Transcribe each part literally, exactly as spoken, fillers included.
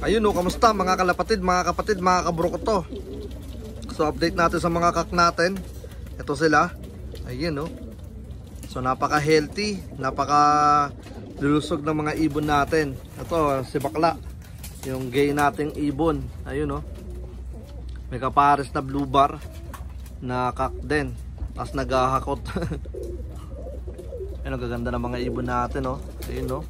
Ayun o, kamusta mga kalapatid, mga kapatid, mga kabrokoto. So update natin sa mga kak natin. Ito sila. Ayun o. So napaka healthy, napaka lulusog ng mga ibon natin. Ito si Bakla, yung gay nating ibon. Ayun o. May kapares na blue bar na kak din. Tapos naghahakot. Ayun, ang gaganda ng mga ibon natin o. Ayun o.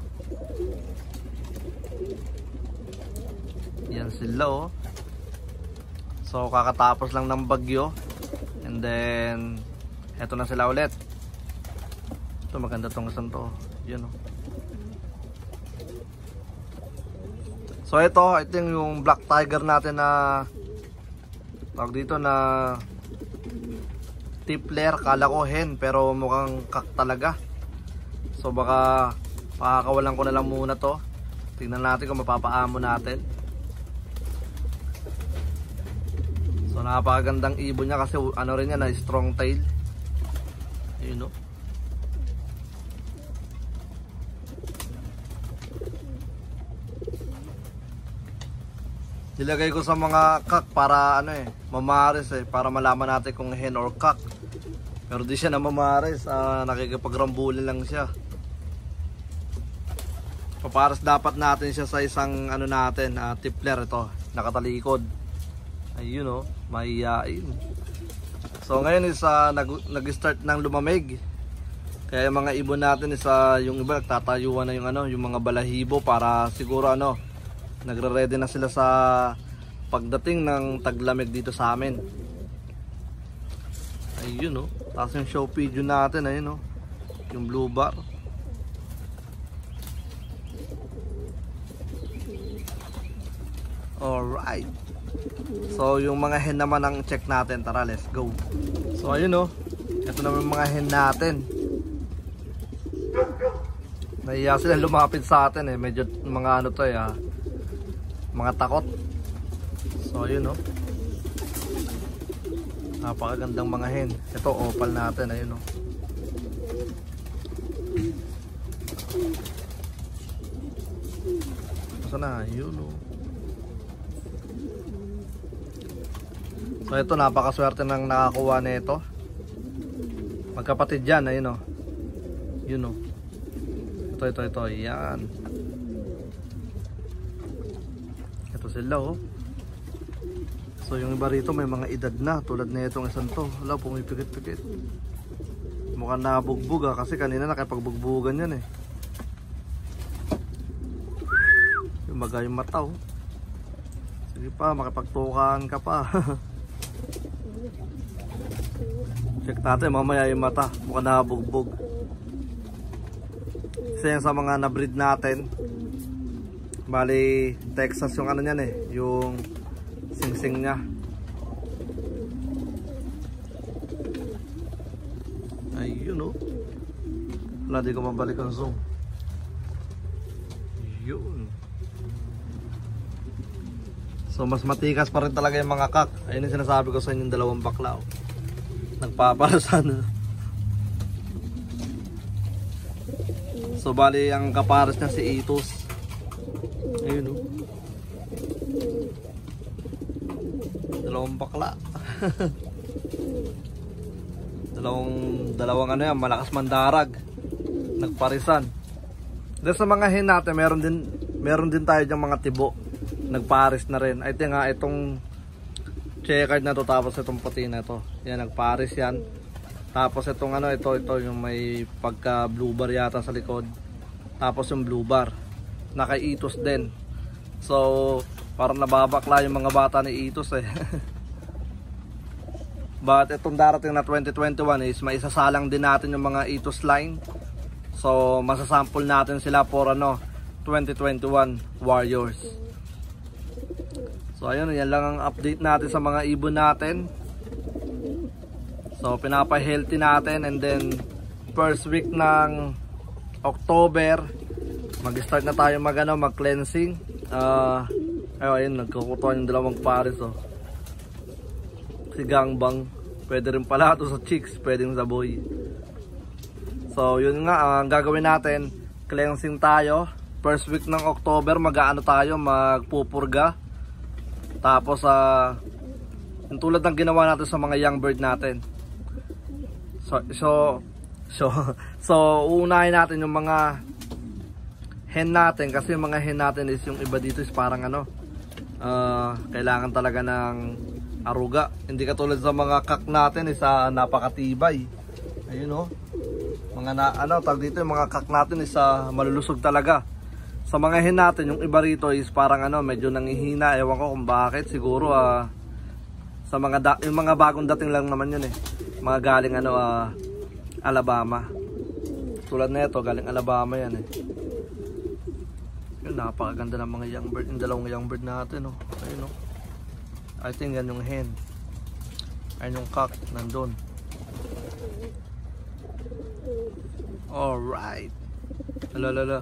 Yan sila oh. So kakatapos lang ng bagyo. And then eto na sila ulit. Ito maganda tong isang to. Yan oh. So ito, ito yung black tiger natin na tawag dito na tipler. Kala ko hen pero mukhang kak talaga. So baka pakakawalan ko na lang muna to. Tingnan natin kung mapapaamo natin. So napakagandang ibon niya kasi ano rin yan na strong tail. Ayun o. Nilagay ko sa mga kak para ano eh, mamares eh, para malaman natin kung hen or kak. Pero di siya na mamares, ah, nakikipagrambulin lang siya. Papares dapat natin siya sa isang ano natin, uh, tipler ito, nakatalikod. Ayun o, mahihain. So ngayon is uh, nag-start ng lumamig. Kaya yung mga ibon natin is uh, yung iba nagtatayuan na yung ano, yung mga balahibo para siguro ano, nagre-ready na sila sa pagdating ng taglamig dito sa amin. Ayun o, tapos yung show pigeon natin, ayun o, yung blue bar. Alright. So yung mga hen naman ang check natin. Tara, let's go. So ayun o, ito naman yung mga hen natin. Nahiya sila lumapit sa atin eh. Medyo mga ano to eh, ah, mga takot. So ayun o, napakagandang mga hen. Ito opal natin, ayun o. Saan na? Ayun o. So ito, napakaswerte nang nakakuha nito. Magkapatid yan, ayun o. Yun o. Ito, ito, ito, yan. Ito sila o. So yung iba rito may mga edad na, tulad na itong isang to. Wala, pumipigit-pigit. Mukhang nabugbog ah, kasi kanina nakipagbugbugan yan eh. Yung maga yung mata o. Sige pa, makipagtukaan ka pa. Check natin mamaya yung mata, mukhang nabugbog. Kasi yan sa mga na-breed natin, bali Texas yung ano nyan eh, yung singsing nya. Ayun o. Wala, di ko mabalik ang zoom. Yun. So mas matikas pa rin talaga yung mga kak. Ayun yung sinasabi ko sa inyong dalawang bakla o. Nagpaparasan. So bali ang kapares na si Itos. Ayun o. Dalawang bakla. Dalawang Dalawang ano yan, malakas mandarag. Nagparisan. Dahil sa mga hen natin, meron din Meron din tayo dyang mga tibo. Nagpares na rin. I think nga itong checkered na to, tapos itong puti na to. Yan, nagpares yan. Tapos itong ano, ito, ito yung may pagka blue bar yata sa likod. Tapos yung blue bar. Naka-Itos din. So, parang nababakla yung mga bata ni Itos eh. But itong darating na twenty twenty-one is may isasalang din natin yung mga Itos line. So, masasample natin sila for ano, twenty twenty-one Warriors. So ayun, yan lang ang update natin sa mga ibon natin. So pinapa-healthy natin, and then first week ng October mag-start na tayo mag ano, mag-cleansing. Uh, ayun, nagkukutuan yung dalawang pares oh. Si Gangbang, pwede rin pala ito sa chicks, pwedeng sa boy. So yun nga, ang uh, gagawin natin, cleansing tayo. first week ng October mag-aano tayo, magpupurga. Tapos uh, yung tulad ng ginawa natin sa mga young bird natin. So so so, so uunahin natin yung mga hen natin, kasi yung mga hen natin is yung iba dito is parang ano, uh, kailangan talaga ng aruga. Hindi katulad sa mga kak natin is uh, napakatibay. Ayun oh. Mga na, ano, tag dito yung mga kak natin is uh, malulusog talaga. Sa mga hen natin, yung iba rito is parang ano, medyo nangihina. Ewan ko kung bakit. Siguro uh, sa mga da, yung mga bagong dating lang naman yun eh. Mga galing ano, uh, Alabama. Tulad na ito, galing Alabama yan eh. Yun, napakaganda ng mga young bird. Yung dalawang young bird natin oh. Ayun oh. I think yan yung hen. Ayun yung cock, nandun. Alright. Lalala.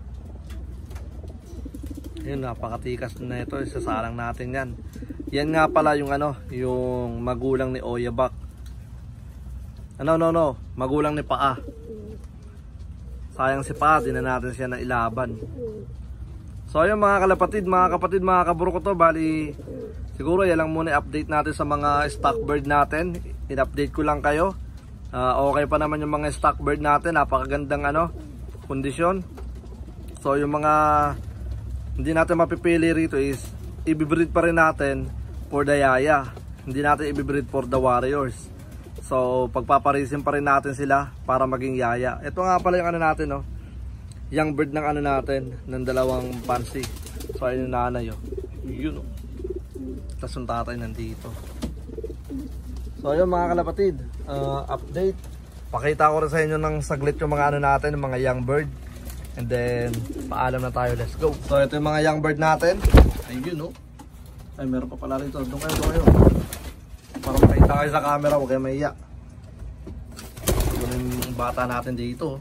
Yun, napakatikas na ito. Isasalang natin yan. Yan nga pala yung ano, yung magulang ni Oyabak. Ano, no, no. Magulang ni Paa. Sayang si Paa, di na natin siya na ilaban. So ayun mga kalapatid, mga kapatid, mga kaburo ko to. Bali, siguro yan lang muna i-update natin sa mga stock bird natin. In-update ko lang kayo. Uh, okay pa naman yung mga stock bird natin. Napakagandang ano, kondisyon. So yung mga hindi natin mapipili rito is i-breed pa rin natin for the yaya. Hindi natin i-breed for the warriors. So pagpaparisin pa rin natin sila para maging yaya. Ito nga pala yung ano natin no, young bird ng ano natin, ng dalawang pansy. So ayun yung nanay oh. Yun oh. Tapos yung tatay nandito. So ayun mga kalapatid, uh, update. Pakita ko rin sa inyo ng saglit yung mga ano natin, yung mga young bird. And then paalam na tayo, let's go. So ito yung mga young bird natin. Ayun oh. Ay meron pa pala rito. Doon kayo, doon kayo. Para makita kayo sa camera, huwag kayo mahiya. Ito yung bata natin dito.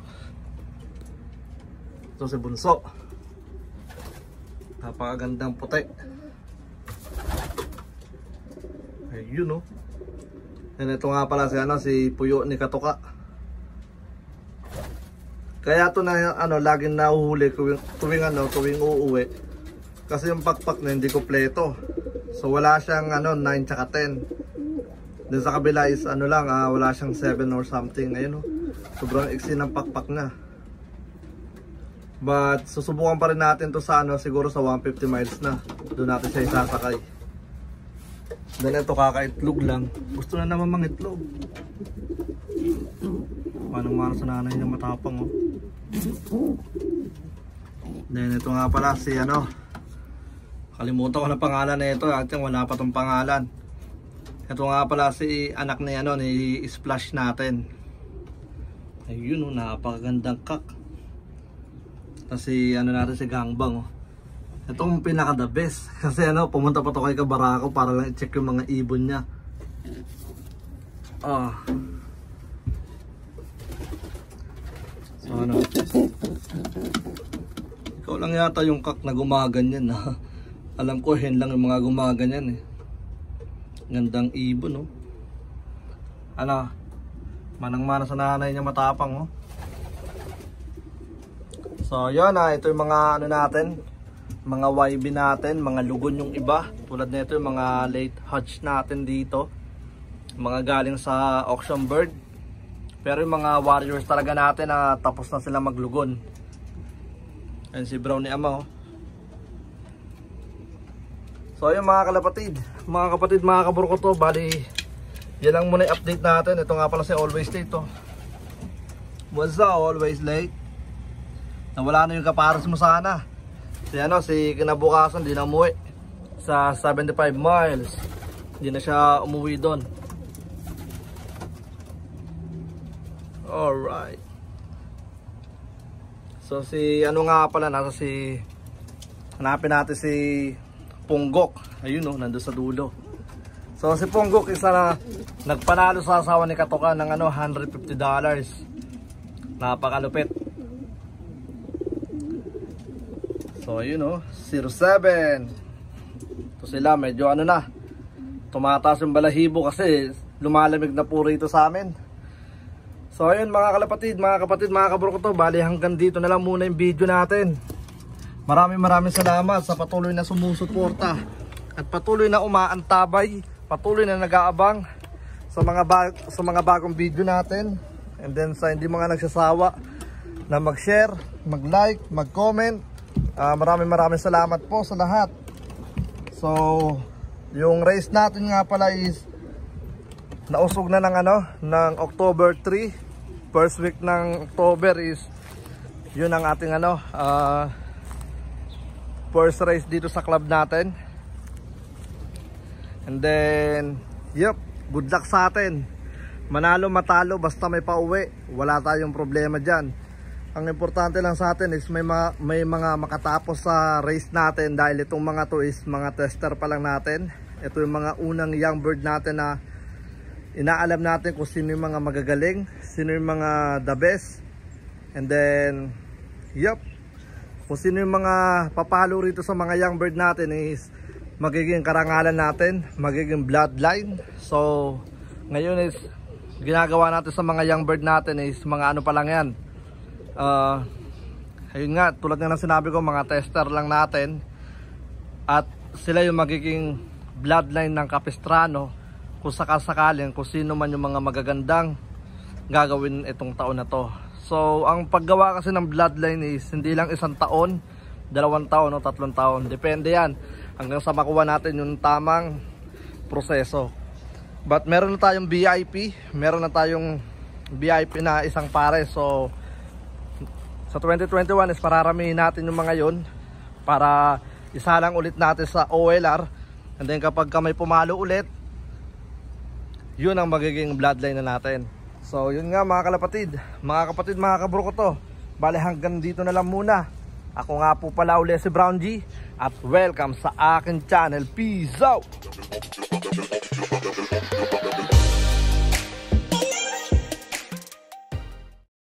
Ito si Bunso. Napakagandang puti. Ayun oh. And ito nga pala si ano, si Puyo ni Katoka. Kaya ito na ano, laging nahuhuli tuwing, tuwing ano, tuwing uuwi. Kasi yung pakpak na hindi kompleto. So wala siyang ano, nine tsaka ten. Then sa kabila is ano lang, ah, wala siyang seven or something. Ayun oh. Sobrang iksi ng pakpak na. But susubukan pa rin natin to sa ano, siguro sa one fifty miles na. Doon natin siya isasakay. Dahil ito kakaitlog lang. Gusto na naman mangitlog. Manang mara sa nanay niya matapang oh. Then ito nga pala si ano, kalimutan ko na pangalan na ito. At yung wala pa tong pangalan. Ito nga pala si anak ni ano, ni Splash natin. Ayun oh, napakagandang kak. Kasi ano natin si Gangbang oh. Itong pinaka the best. Kasi ano, pumunta pa to kay Kabarako para lang i-check yung mga ibon niya. Ah. So ano, ikaw lang yata yung kak na gumaganyan ha. Alam ko hen lang yung mga gumaganyan eh. Gandang ibon oh. Ano, manang-mana sa nanay niya matapang oh. So yun ah, ito yung mga ano natin, mga Y B natin, mga lugon yung iba. Tulad nito yung mga late hatch natin dito, mga galing sa auction bird. Pero yung mga warriors talaga natin na ah, tapos na sila maglugon. Ayan si Brown ni Ama oh. So ayun mga kalapatid, mga kapatid, mga kaburo ko to. Bali, yan lang muna yung update natin. Ito nga pala si Always Late to. What's up Always Late? Nawala na yung kapares mo sana. Si ano, si kinabukasan di na umuwi sa seventy-five miles. Hindi na siya umuwi doon. Alright. So si ano nga pala, nasa si, hanapin natin si Punggok. Ayun oh, nandun sa dulo. So si Punggok isa na nagpanalo sa asawa ni Katoka ng ano, one hundred fifty dollars. Napakalupit. So ayun oh, zero seven. Ito sila, medyo ano na, tumataas yung balahibo kasi lumalamig na po rito sa amin. So ayun mga kalapatid, mga kapatid, mga kaburo ko to. Bali hanggang dito na lang muna yung video natin. Maraming maraming salamat sa patuloy na sumusuporta at patuloy na umaantabay, patuloy na nag-aabang sa mga bag sa mga bagong video natin. And then sa hindi mga nagsasawa na mag-share, mag-like, mag-comment. Uh, maraming maraming salamat po sa lahat. So, yung race natin nga pala is nausog na ng ano, ng October three. First week ng October is yun ang ating ano, uh, first race dito sa club natin. And then, yep, good luck sa atin. Manalo, matalo, basta may pauwi, wala tayong problema dyan. Ang importante lang sa atin is may mga, may mga makatapos sa race natin, dahil itong mga to is mga tester pa lang natin. Ito yung mga unang young bird natin na inaalam natin kung sino yung mga magagaling, sino yung mga the best. And then, yep, kung sino yung mga papalo rito sa mga young bird natin is magiging karangalan natin, magiging bloodline. So, ngayon is ginagawa natin sa mga young bird natin is mga ano pa lang yan. Uh, ayun nga, tulad nga ng sinabi ko, mga tester lang natin. At sila yung magiging bloodline ng Capistrano kung sakasakaling kung sino man yung mga magagandang gagawin itong taon na to. So, ang paggawa kasi ng bloodline is hindi lang isang taon, dalawang taon o tatlong taon. Depende yan hanggang sa makuha natin yung tamang proseso. But meron na tayong V I P, meron na tayong V I P na isang pare. So sa twenty twenty-one is pararamihin natin yung mga yon para isalang ulit natin sa O L R. And then kapag may pumalo ulit, yun ang magiging bloodline na natin. So yun nga mga kalapatid, mga kapatid, mga kabro ko to. Bale hanggang dito na lang muna. Ako nga po pala uli si Brown G at welcome sa akin channel. Peace out!